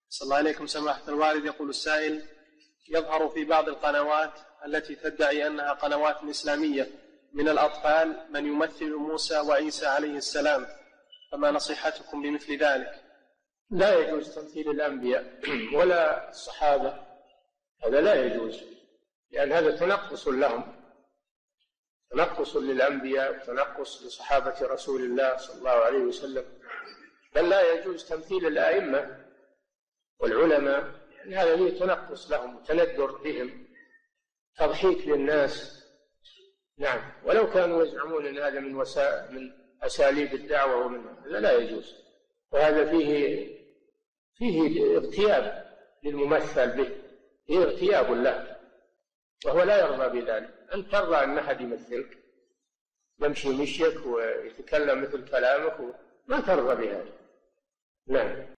صلى الله عليكم سماحة الوالد. يقول السائل: يظهر في بعض القنوات التي تدعي أنها قنوات إسلامية من الأطفال من يمثل موسى وعيسى عليه السلام، فما نصيحتكم بمثل ذلك؟ لا يجوز تمثيل الأنبياء ولا الصحابة، هذا لا يجوز، لأن هذا تنقص لهم، تنقص للأنبياء وتنقص لصحابة رسول الله صلى الله عليه وسلم. بل لا يجوز تمثيل الأئمة والعلماء، يعني هذا فيه تنقص لهم وتندر بهم، تضحيك للناس. نعم، ولو كانوا يزعمون أن هذا من أساليب الدعوة لا يجوز، وهذا فيه اغتياب للممثل به، فيه اغتياب له، وهو لا يرضى بذلك. أنت ترضى أن أحد يمثلك، يمشي مشيك ويتكلم مثل كلامك، ما ترضى بهذا. نعم.